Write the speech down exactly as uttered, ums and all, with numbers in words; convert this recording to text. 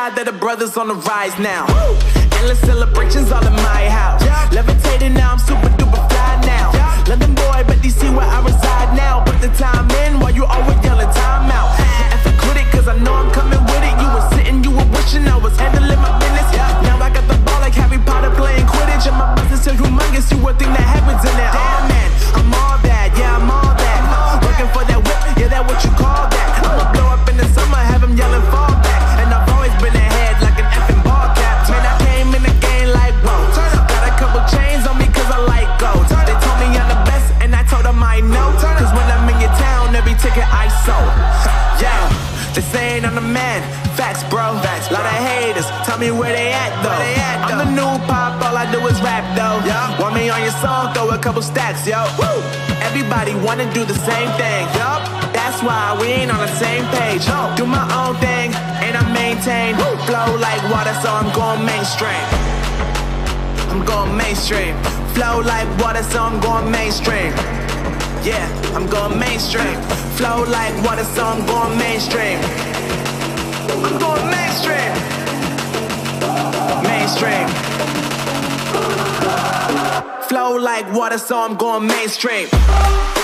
proud that the brothers on the rise now. Endless celebrations all in my house. Levitating now, I'm super duper fly now. London boy, but D C where I reside now. Put the time in while you always yelling time out. And for quit it, cause I know I'm coming with it. You were sitting, you were wishing I was handling my business. Now I got the ball like Harry Potter playing Quidditch. And my business is humongous, you would think that happens in there. Oh man, I'm all that, yeah, I'm all that. Working for that whip, yeah, that what you call that. I'ma blow up in the summer, have them yelling fall back. And I've always been ahead like an effing ball cap. Man, I came in the game like, whoa. Got a couple chains on me cause I like gold. They told me I'm the best and I told them I know. Cause when I'm in your town, every ticket I sold. Yeah, they saying I'm the man. Facts, bro. Facts, lot of haters. Tell me where they at though. They at, though. I'm the new pop, all I do is rap though. Yeah. Want me on your song? Throw a couple stacks, yo. Woo. Everybody wanna do the same thing. Yup. That's why we ain't on the same page. No. Do my own thing and I maintain. Woo. Flow like water, so I'm going mainstream. I'm going mainstream. Flow like water, so I'm going mainstream. Yeah, I'm going mainstream. Flow like water, so I'm going mainstream. I'm going mainstream. Mainstream. Flow like water, so I'm going mainstream.